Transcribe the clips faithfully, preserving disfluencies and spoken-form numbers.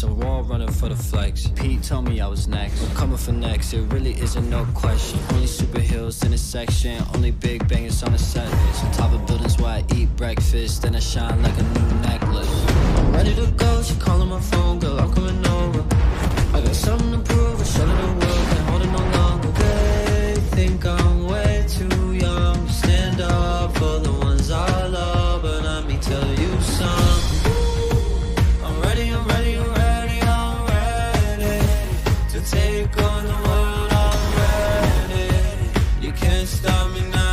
flex. I'm raw running for the flex. Pete told me I was next. I'm coming for next, it really isn't no question. Only superheroes in a section, only big bangers on the set list. On top of buildings where I eat breakfast, then I shine like a new necklace. I'm ready to go, she calling my phone, girl, I'm coming over. I got something to prove, I showed her the world, can't hold it no longer. They think I'm way too young to stand up for the ones I love, but let me tell you something. I'm ready, I'm ready, I'm ready, I'm ready to take on the world, I'm ready. You can't stop me now.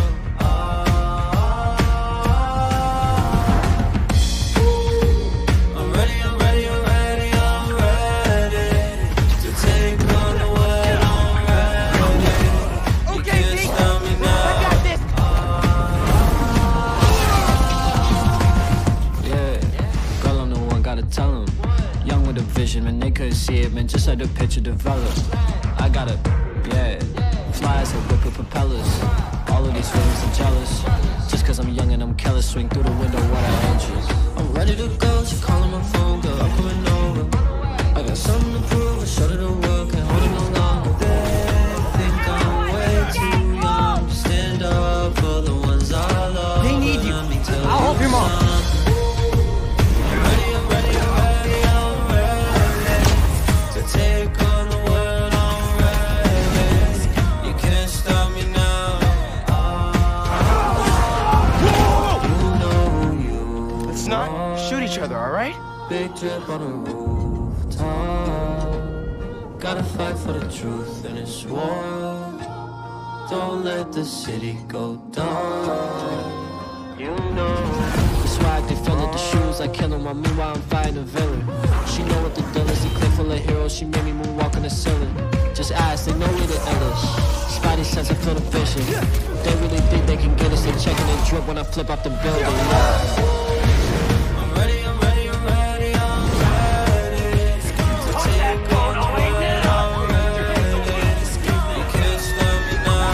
And they couldn't see it, man, just let the picture develop. I got it, yeah. Flies that whip with propellers. All of these feelings are jealous. Just cause I'm young and I'm careless. Swing through the window, what I inches. I'm ready to go, she calling my phone, girl, I'm coming over. I got something to prove, I showed her the world, can't hold it no longer. They think I'm way too young to stand up for the ones I love. They need you, I'll help your mom. Take on the world, I'm ready. You can't stop me now. You know you Let's not shoot each other, alright? Big drip on the rooftop. Gotta fight for the truth in this war. Don't let the city go down. You know the swag, they fill up the shoes like killing while meanwhile I'm fighting a villain. She know what the deal is, a clip full of heroes. She made me moonwalk on the ceiling. Just ask, they know we the illest. Spidey sense, I feel the vision. They really think they can get us. They checking and drip when I flip off the building. Yeah. I'm ready, I'm ready, I'm ready, I'm ready to take on the world, I'm ready. You can't stop me now.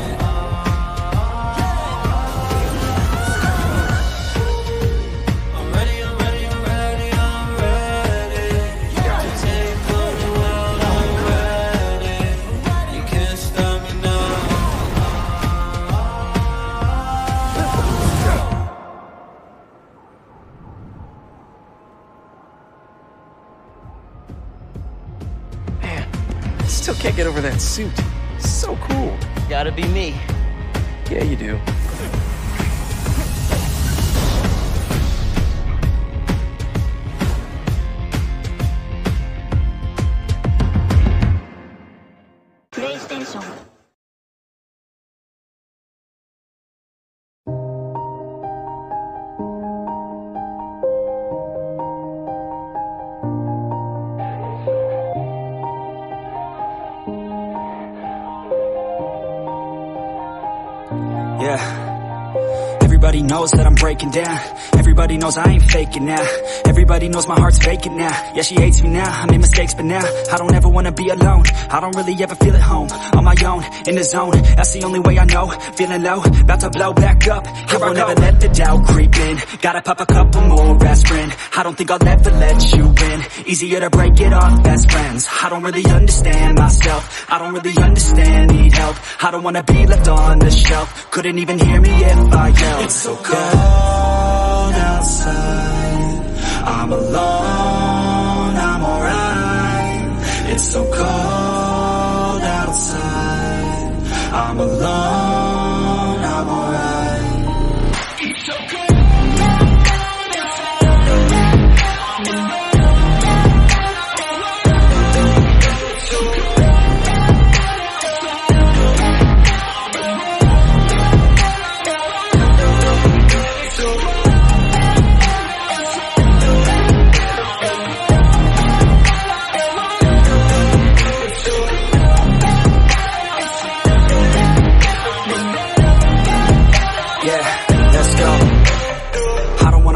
I'm ready, I'm ready, I'm ready, I'm ready to take on the world, I'm ready. You can't stop me now. Man, I still can't get over that suit. It's so cool. Gotta be me. Yeah, you do. PlayStation. Yeah. Everybody knows that I'm breaking down. Everybody knows I ain't faking now. Everybody knows my heart's vacant now. Yeah, she hates me now, I made mistakes but now I don't ever wanna be alone. I don't really ever feel at home. On my own, in the zone, that's the only way I know. Feeling low, about to blow back up. Here I never let the doubt creep in. Gotta pop a couple more aspirin. I don't think I'll ever let you in. Easier to break it off best friends. I don't really understand myself. I don't really understand, need help. I don't wanna be left on the shelf. Couldn't even hear me if I yelled. It's so cold outside. I'm alone, I'm alright. It's so cold outside. I'm alone, I'm alright. It's so cold.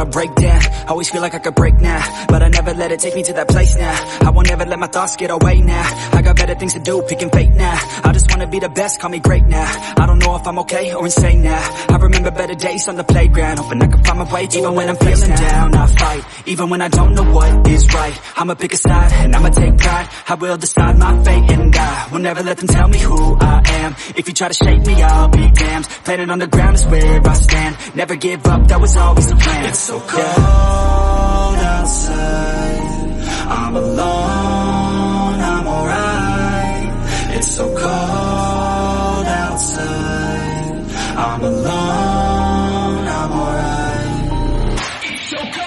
wanna break down. Always feel like I could break now, but I never let it take me to that place now. I won't ever let my thoughts get away now. I got better things to do, picking fate now. I just wanna be the best, call me great now. I don't know if I'm okay or insane now. I remember better days on the playground, hoping I can find my way even when I'm feeling down. I fight, even when I don't know what is right. I'ma pick a side, and I'ma take pride. I will decide my fate, and I will never let them tell me who I am. If you try to shake me, I'll be damned. Planet on the ground is where I stand. Never give up, that was always the plan. It's so cold yeah. outside, I'm alone, I'm alright. It's so cold outside, I'm alone, I'm alright. It's so cold.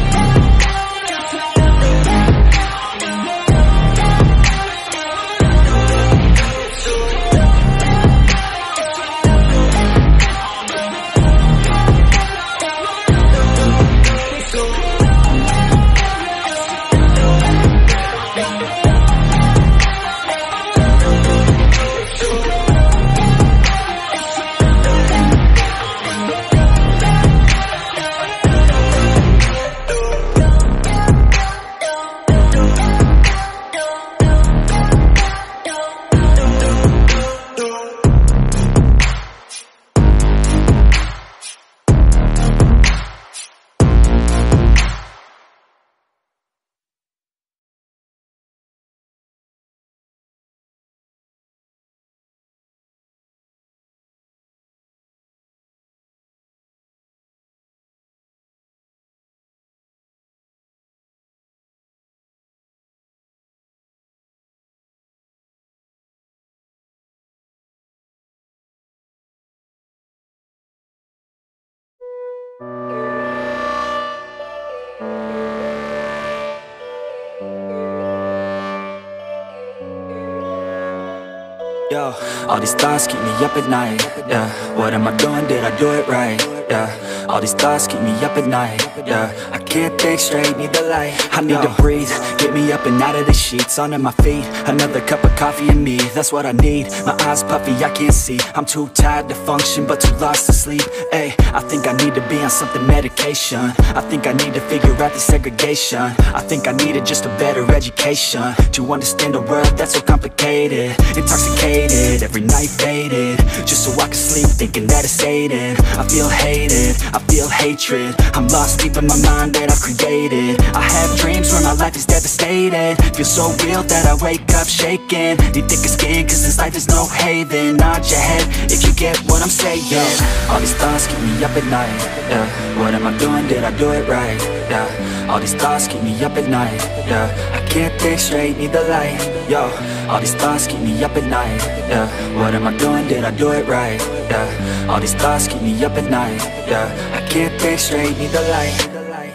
Yo, all these thoughts keep me up at night, yeah. What am I doing, did I do it right, yeah. All these thoughts keep me up at night, yeah. I can't think straight, need the light. I need Yo. to breathe, get me up and out of the sheets. Onto my feet, another cup of coffee and me. That's what I need, my eyes puffy, I can't see. I'm too tired to function, but too lost to sleep. Ay, I think I need to be on something medication. I think I need to figure out the segregation. I think I needed just a better education to understand a world that's so complicated. Intoxicated, every night faded, just so I can sleep thinking that it's Satan. I feel hated, I feel hatred. I'm lost deep in my mind that I've created. I have dreams where my life is devastated. Feel so real that I wake up shaking. Need thicker skin cause this life is no haven. Nod your head if you get what I'm saying. All these thoughts keep me up at night, yeah. What am I doing, did I do it right, yeah. All these thoughts keep me up at night, yeah. I can't think straight, need the light, yo. All these thoughts keep me up at night, yeah. What am I doing, did I do it right, yeah. All these thoughts keep me up at night, yeah. I can't think straight, need the light.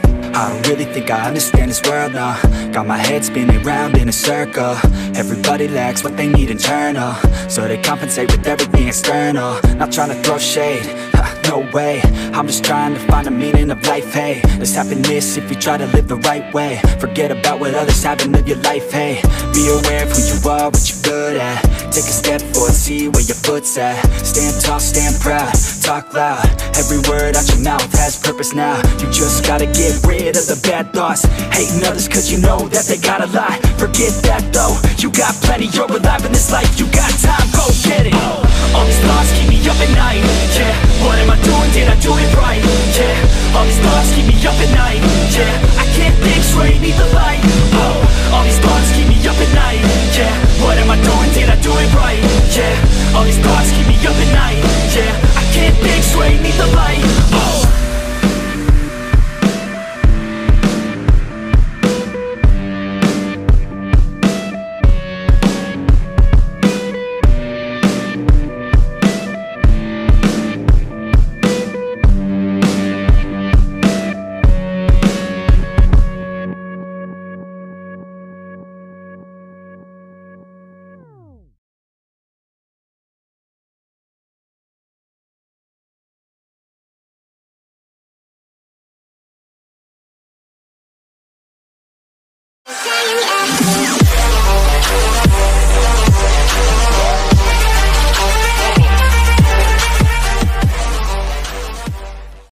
I don't really think I understand this world now. Got my head spinning round in a circle. Everybody lacks what they need internal, so they compensate with everything external. Not trying to throw shade, no way. I'm just trying to find the meaning of life, hey. There's happiness if you try to live the right way. Forget about what others have and live your life, hey. Be aware of who you are, what you're good at. Take a step forward, see where your foot's at. Stand tall, stand proud, talk loud. Every word out your mouth has purpose now. You just gotta get rid of the bad thoughts. Hating others cause you know that they gotta lie. Forget that though, you got plenty, you're alive in this life. You got time, go get it. All these thoughts keep me up at night, yeah. What am I doing, did I do it right, yeah. All these thoughts keep me up at night, yeah. I can't think straight, need the light, oh. All these thoughts keep me up at night, yeah. What am I doing, did I do it right, yeah. All these thoughts keep me up at night, yeah. I can't think straight, need the light.